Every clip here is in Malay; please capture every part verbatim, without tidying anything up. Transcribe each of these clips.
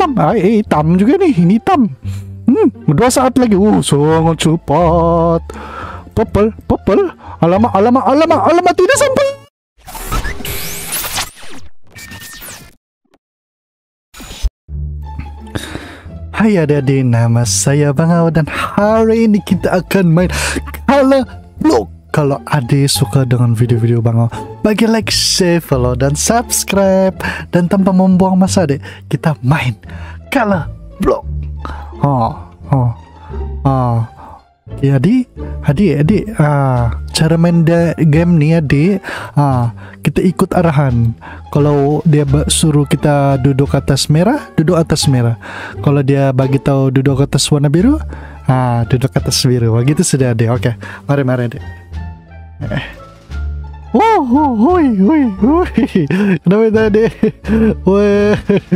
hitam. Ah, eh, hitam juga nih. Ini hitam. Hmm, dua saat lagi. Uh, sangat cepat. Purple, purple. Alamak, alamak, alamak, alamak, tidak sampai. Hai adik-adik, nama saya Bang Aw dan hari ini kita akan main Color Block. Kalau adik suka dengan video-video Bang Aw, bagi like, share, follow, dan subscribe. Dan tanpa membuang masa adik, kita main Color Block. Oh, oh, oh. Ya adik, adik, adik, ah, cara main game nih adik, ah, kita ikut arahan. Kalau dia suruh kita duduk atas merah, duduk atas merah. Kalau dia bagi tahu duduk atas warna biru, ah, duduk atas biru. Begitu sudah adik. Oke, mari mari adik. Eh. Oh, oh, hui, hui, hui. Kenapa itu adik? Wah,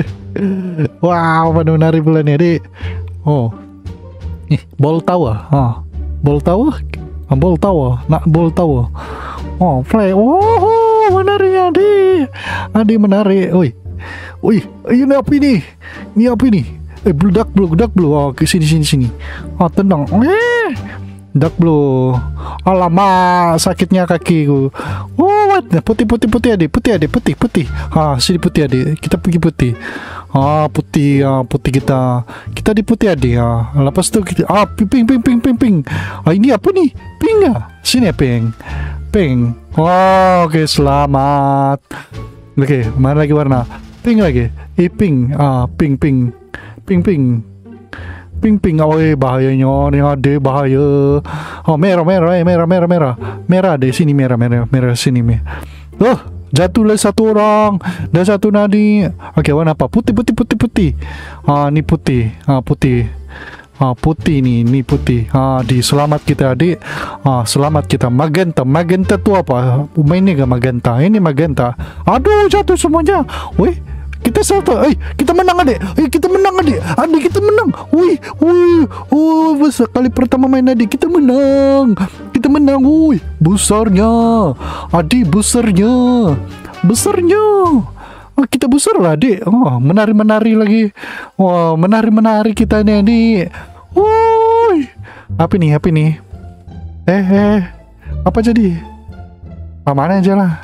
wow, mana menari pula nih adik. Oh. Nih, ball tower. Ah, ball tower. Ah, ball tower. Nak ball tower. Oh, play. Oh, menari adik. Adik menari. Oi. Oi, ini apa ini? Ini apa ini? Eh, blue duck blue, duck blue. Oh, ke sini sini sini. Oh, tenang. Eh. Duck blue. Alamak, sakitnya kakiku. Oh, what? Putih putih putih adik, putih adik, putih putih. Ha, sini putih adik. Kita pergi putih. Ah, putih, ah, putih kita. Kita di putih adik. Ah, lepas tu kita ah ping ping ping ping ping ping. Ah, ini apa nih? Ping ah. Sini ya ping. Ping. Oh, oke, okay, selamat. Oke, okay, mana lagi warna? Pink lagi. Eh, pink. Ah, pink pink. Pink pink. Ping ping, oh eh, bahayanya nih ade bahaya. Oh merah merah eh merah merah merah merah deh sini merah merah merah sini merah. Oh jatuhlah satu orang dan satu nadi. Oke, warna apa? Putih putih putih putih. Ah ini putih. Ah putih. Ah putih nih, ini putih. Ah di selamat kita adik. Ah selamat kita magenta. Magenta tuh apa? Mainnya gak magenta? Ini magenta. Aduh jatuh semuanya. Wih. Kita satu, eh kita menang adik, eh kita menang adik, adik kita menang, wih, wih, oh besar kali pertama main adik kita menang, kita menang, wih, besarnya, adik besarnya, besarnya, oh kita besar lah adik, oh menari menari lagi, wah wow, menari menari kita nih adik, wih, apa nih apa nih, eh eh apa jadi, aman aja lah.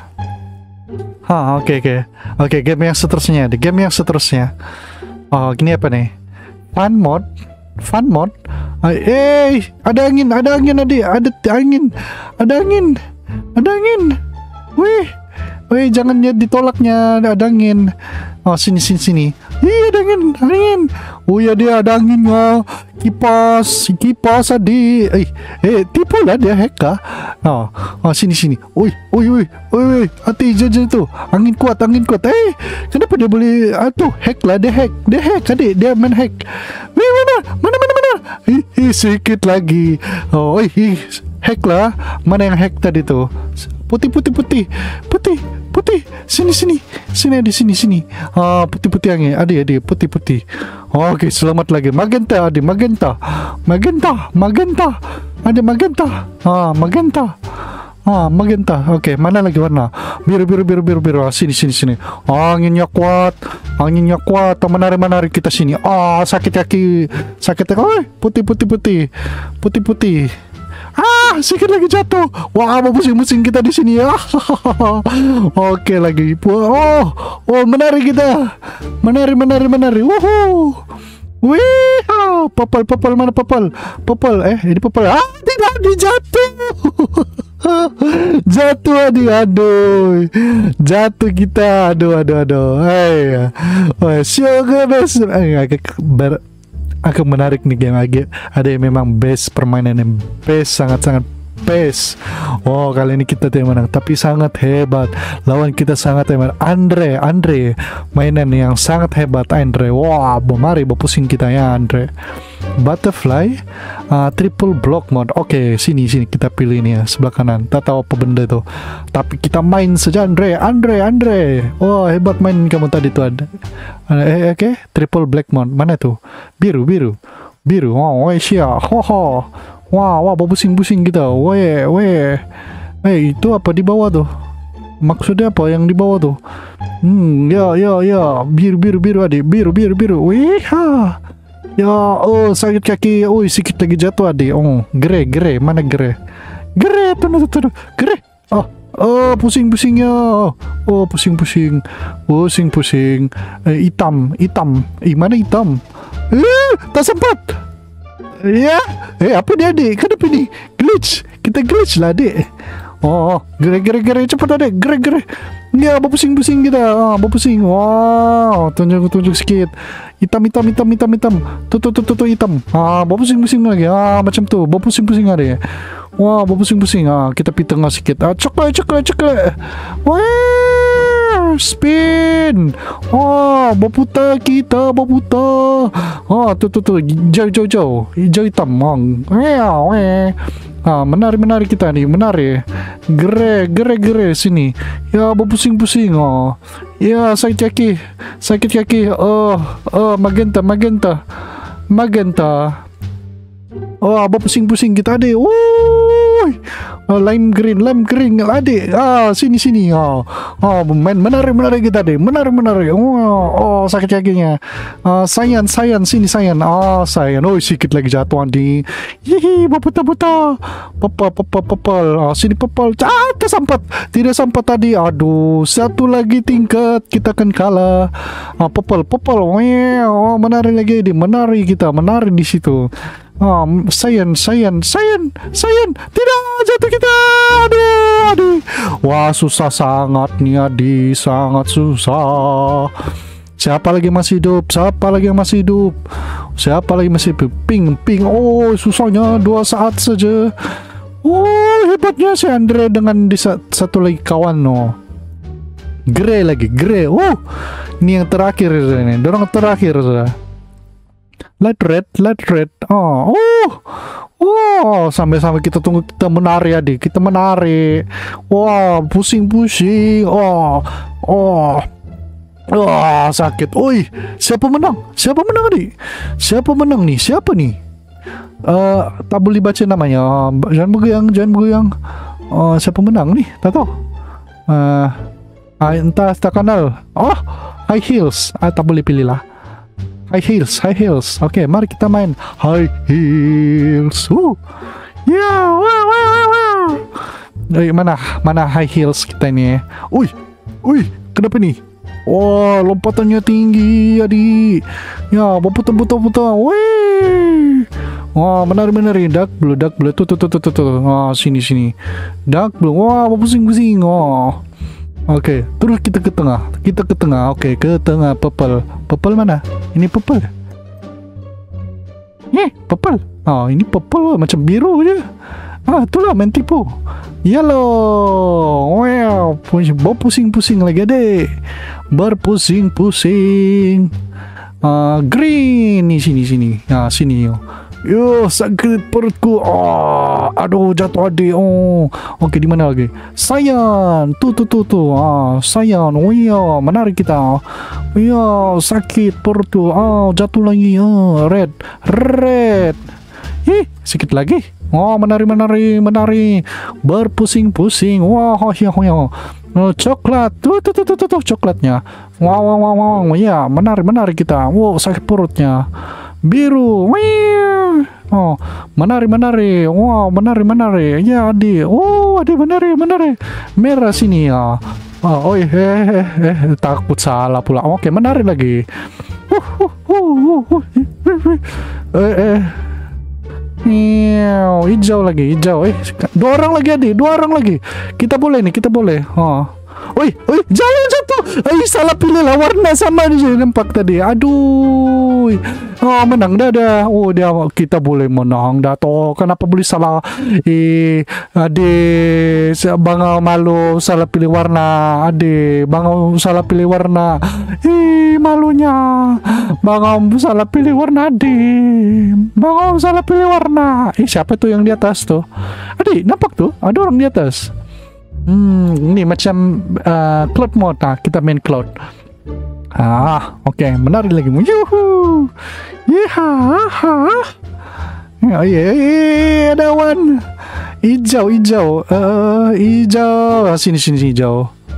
Ah, oke okay, oke. Okay. Oke, okay, game yang seterusnya. Di game yang seterusnya. Oh, gini apa nih? Fun mode. Fun mode. Eh, ada angin, ada angin adik, ada angin. Ada angin. Ada angin. Wih. Wih, jangan ya ditolaknya, ada angin. Oh, sini sini sini. Ih, ada angin, angin. Oh ya dia ada anginnya. Kipas, kipas adik. Eh, eh tipu lah dia hack kah? Oh, oh sini sini. Oi, oi, oi, oi, hati jajan tuh. Angin kuat, angin kuat. Eh, kenapa dia boleh? Ah tuh hack lah, dia hack, dia hack adik, dia main hack. Wih, mana, mana, mana, mana? Ih, ih sedikit lagi. Oh, ih, hack lah. Mana yang hack tadi tuh? Putih, putih, putih, putih, putih. Sini, sini, sini di sini, sini. Ah, putih, putih angin. Adik, adik, putih, putih. Oh, oke, okay, selamat lagi. Magenta, adik, magenta, magenta, magenta. Ada magenta. Ah, magenta. Ah, magenta. Oke, okay, mana lagi warna? Biru, biru, biru, biru, biru. Ah, sini, sini, sini. Oh, anginnya kuat. Anginnya kuat. Menari, menari kita sini. Ah, oh, sakit kaki. Sakit kaki. Oh, putih, putih, putih. Putih, putih. Ah, sedikit lagi jatuh. Wah, apa pusing-pusing kita di sini ya. Oke lagi. Oh, oh menari kita. Menari, menari, menari. Wuhu. Wih, oh, popol, popol mana popol? Popol, eh ini popol. Ah, tidak dijatuh. Jatuh adik, aduh. Jatuh kita. Aduh, aduh, aduh. Hai. Oh, sugar best. Ber akan menarik nih game lagi. Ada yang memang best, permainan yang best, sangat-sangat best. Oh, kali ini kita tidak menang, tapi sangat hebat. Lawan kita sangat hebat. Andre, Andre, mainan yang sangat hebat Andre. Wah, wow, mari pusing kita ya Andre. Butterfly, uh, triple block mode. Oke, okay, sini sini kita pilih ini ya, sebelah kanan. Tak tahu apa benda itu. Tapi kita main saja Andre, Andre, Andre. Oh, hebat main kamu tadi tuh ada. Eh, oke, okay. Triple black mode. Mana tuh? Biru, biru. Biru. Oh, Asia. Ho ho. Wah, wah, pusing-pusing kita. Weh, weh. Eh, itu apa di bawah tuh? Maksudnya apa yang di bawah tuh? Hmm, ya, ya, ya. Biru, biru, biru adik. Biru, biru, biru. Wih, ha. Ya, oh sakit kaki. Oh, sikit lagi jatuh adik. Oh, gere, gere. Mana gere? Gere, tuh, tuh, tuh. Gere. Oh, oh, pusing-pusingnya. Oh, pusing-pusing. Pusing-pusing. Eh, hitam, hitam. Eh, mana hitam? Eh, tak sempat. Ya, eh apa dia adik? Kenapa ni? Glitch. Kita glitch lah adik. Oh, gere, gere, gere. Cepat adik. Gere, gere. Ya, berpusing-pusing kita. Ah, berpusing. Wow, tunjuk, tunjuk sikit. Hitam, hitam, hitam, hitam, hitam. Tuh, tuh, tuh, tuh, tuh hitam. Ah, berpusing-pusing lagi. Ah, macam tu. Berpusing-pusing adik. Wah, berpusing-pusing. Ah, kita pi tengah sikit. Ah, coklat, coklat, coklat. Wah, spin. Oh, berputar kita, berputar. Oh, tu, tu, tu. Jauh, jauh, jauh. Hijau hitam. Wah, wah. Ah, menari, menari kita ni, menari. Gere, gere, gere sini. Ya, berpusing-pusing. Oh, ya, sakit kaki, sakit kaki. Oh, oh, magenta, magenta, magenta. Oh, berpusing-pusing kita adik. Wuih. Oh, lime green, lime green adik. Ah, sini sini. Oh, oh main menari menari kita adik. Menari menari. Oh, oh sakit kakinya. Ah, sayang sayang sini sayang. Ah, sayang. Oh, sikit lagi jatuh adik. Hihi, berputar-putar. Pepal pepal pepal. Ah, sini pepal. Ah, tak sempat. Tidak sempat tadi. Aduh, satu lagi tingkat kita akan kalah. Ah, pepal pepal. Oh, menari lagi adik. Menari kita, menari di situ. Ah, sayan, sayan, sayan, sayan. Tidak, jatuh kita. Aduh, aduh. Wah, susah sangat nih adik, sangat susah. Siapa lagi masih hidup? Siapa lagi yang masih hidup? Siapa lagi masih hidup? Ping, ping. Oh, susahnya dua saat saja. Oh, hebatnya si Andre dengan di satu lagi kawan no. Grey lagi, grey. Oh, ini yang terakhir ini. Dorong terakhir sudah. Light red, light red. Oh, oh, oh, sampai-sampai kita tunggu kita menari adik, kita menari. Wah, wow, pusing-pusing. Oh, oh, oh, sakit. Oi, siapa menang? Siapa menang adik? Siapa menang nih? Siapa nih? Uh, tak boleh baca namanya. Jangan bergoyang, jangan bergoyang. Uh, siapa menang nih? Tak tahu. Uh, entah, tak kenal. Oh, high heels. Ah, tak boleh pilih lah. High heels, high heels. Oke, okay, mari kita main high heels. Uh. Ya, yeah, wow, wow, wow. Eh, mana, mana high heels kita ini? Uy, uy, kenapa nih? Wah, wow, lompatannya tinggi, adik. Ya, berputar-putar-putar. Wih. Wah, wow, menari-menari. Dark blue, dark blue. Tuh, tuh, tuh, tuh, tuh. Ah, sini, sini. Dark blue. Wah, wow, berpusing-pusing. Oh. Oke, okay, terus kita ke tengah. Kita ke tengah. Oke, okay, ke tengah. Purple. Purple mana? Ini purple. Eh, purple. Oh, ini purple macam biru je. Ah, itulah main tipu. Yellow. Wow, berpusing-pusing lagi deh. Berpusing-pusing. Uh, green. Ni sini sini. Ah, sini. Yo, sakit perutku. Oh, aduh, jatuh adik. Oh, oke, di mana lagi? Sayang, tuh, tuh, tuh, tuh. Ah, sayang. Oh iya, menarik kita. Iya, sakit perutku. Oh, jatuh lagi. Oh, red, red. Ih, sedikit lagi. Oh, menari, menari, menari. Berpusing-pusing. Wah, oh, iya, oh, iya. Oh, coklat. Tuh, tuh, tuh, tuh, tuh, tuh, coklatnya. Wow, wow, wow, wow. Iya, menari, menari kita. Wow, sakit perutnya. Biru. Oh, menari, menari. Wow, menari, menari. Ya, adik. Oh, adik menari, menari. Merah sini ya. Oh, oh eh, eh, eh, takut salah pula. Oke, menari lagi. Uh, uh, uh, uh, uh. Eh, eh. Hijau lagi, hijau. Eh, dua orang lagi adik, dua orang lagi. Kita boleh nih, kita boleh. Oh. Oi, oi, jangan jatuh. Ay, salah pilih lah warna sama aja nampak tadi. Aduh. Oh, menang dah dah. Oh, dia kita boleh menang dah toh. Kenapa boleh salah? Eh, adik, bangau malu salah pilih warna. Adik, bangau salah pilih warna. Eh, malunya. Bangau salah pilih warna, adik. Bangau salah pilih warna. Eh, siapa tuh yang di atas tuh? Adik, nampak tuh? Ada orang di atas. Hmm, ini macam uh, cloud mode. Nah, kita main cloud. Ah, oke, okay. Menari lagi. Yuhu. Yeha. Oh, iya, iya, ada one. Hijau, hijau. Uh, hijau. Sini, sini, hijau.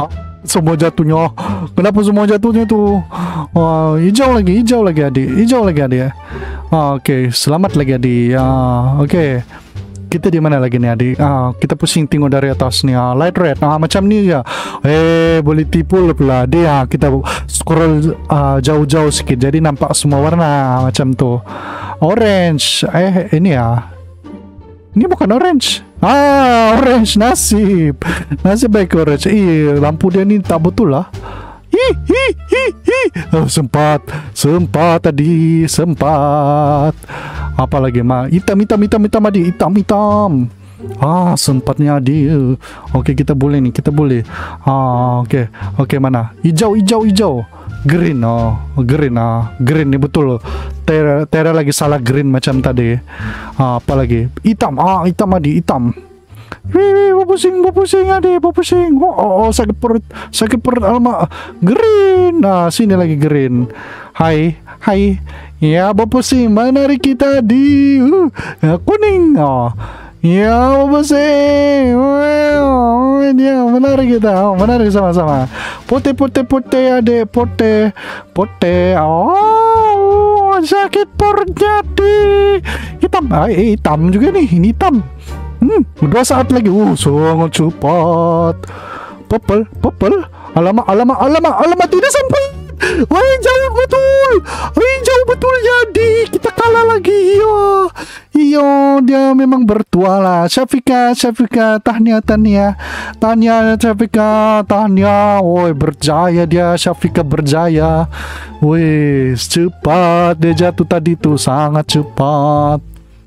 Semua jatuhnya. Kenapa semua jatuhnya tuh? Oh, hijau lagi, hijau lagi adik, hijau lagi adik. Oh, oke, okay. Selamat lagi adik. Ah, oke. Okay. Kita di mana lagi nih adik? Ah, kita pusing tengok dari atas nih. Ah, light red. Ah, macam ni ya. Eh, boleh tipu pula dia. Ah, kita scroll ah, jauh-jauh sikit, jadi nampak semua warna macam tuh. Orange. Eh, ini ya. Ini bukan orange. Ah, orange, nasib. Nasib baik orange. Eh, lampu dia ni tak betul lah. Hi, hi, hi, hi. Oh, sempat. Sempat tadi. Sempat. Apa lagi, Ma? Hitam, hitam, hitam, hitam, adik. Hitam, hitam. Ah, sempatnya dia. Okey, kita boleh ni. Kita boleh. Ah, okey. Okey, mana? Hijau, hijau, hijau. Green, oh. Green, ah. Green ni betul. Tera, Tera lagi salah green macam tadi. Ah, apa lagi? Hitam, ah, hitam adik, hitam. Wih, wih, berpusing, berpusing adik, berpusing. Oh, oh, oh, sakit perut, sakit perut, alamak. Green, nah, sini lagi green. Hai, hai. Ya, berpusing, mana hari kita di uh, ya, kuning. Oh. Ya, berpusing. Oh, dia menarik kita, oh, menarik sama-sama. Putih, putih, putih adik, putih, putih. Oh, sakit perutnya adik. Hitam, ah, eh, hitam juga nih, ini hitam. Hmm, dua saat lagi. Uh, sangat cepat. Purple, purple. Alamak, alamak, alamak, alamak, tidak sampai. Wah, jauh betul. Wah, jauh betul jadi. Kita kalah lagi. Iya. Iya, dia memang bertua lah. Syafika, Syafika, tahniah, tahniah. Tahniah, Syafika, tahniah. Woi, berjaya dia. Syafika berjaya. Wih, cepat. Dia jatuh tadi tuh. Sangat cepat.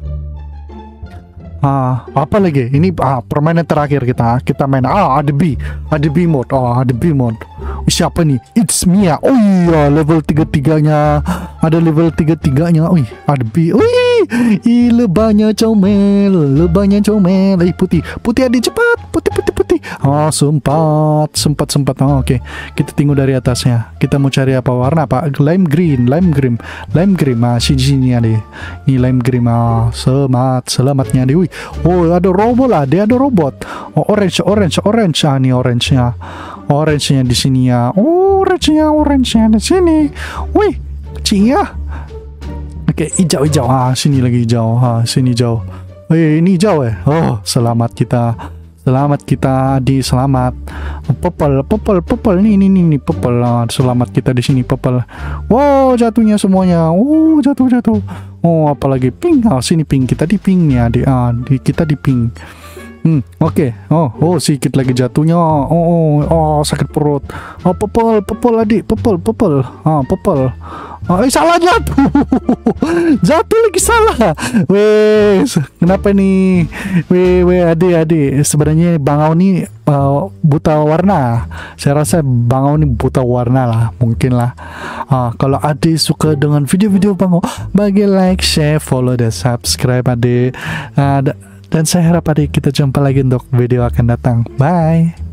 Ah, apa lagi? Ini ah, permainan terakhir kita. Kita main. Ah, ada B. Ada B mode. Oh, ada B mode. Siapa nih? It's Mia. Oh iya, level tiga-tiganya. Ada level tiga-tiganya. Wih, ada B. Wih, ih, lebahnya comel. Lebahnya comel. Eh, putih. Putih adik, cepat. Putih, putih, putih. Oh, sempat. Sempat, sempat. Oh, oke. Okay. Kita tengok dari atasnya. Kita mau cari apa warna, Pak? Lime green. Lime green. Lime green. Ah, sini adik. Ini lime green. Ah, semat. Selamatnya adik. Wih. Oh, ada robot lah. Dia ada robot. Oh, orange, orange, orange. Ah, ni orange-nya. Orange-nya di sini ya. Oh, orange-nya, orange-nya di sini. Wih, kecil ya. Oke, hijau, hijau. Ah, sini lagi hijau. Ah, sini hijau. Eh, ini hijau eh. Oh, selamat kita. Selamat kita di selamat. Purple, purple, purple. Nih, nih, nih, nih, purple. Ah, selamat kita di sini purple. Wow, jatuhnya semuanya. Oh, jatuh, jatuh. Oh, apalagi pink. Ah, sini pink. Kita di pink nih, adik. Ah, di, kita di pink. Hmm, oke. Okay. Oh, oh, sedikit lagi jatuhnya. Oh, oh, oh, sakit perut. Oh, purple, purple adik, purple, purple. Ah, purple. Oh, eh, salah jatuh. Jatuh lagi salah. Weh, kenapa nih? Weh, weh, adik, adik. Sebenarnya Bangau nih uh, buta warna. Saya rasa Bangau nih buta warna lah, mungkin lah. Uh, kalau adik suka dengan video-video Bangau, bagi like, share, follow, dan subscribe adik. Uh, Dan saya harap adik kita jumpa lagi untuk video akan datang. Bye.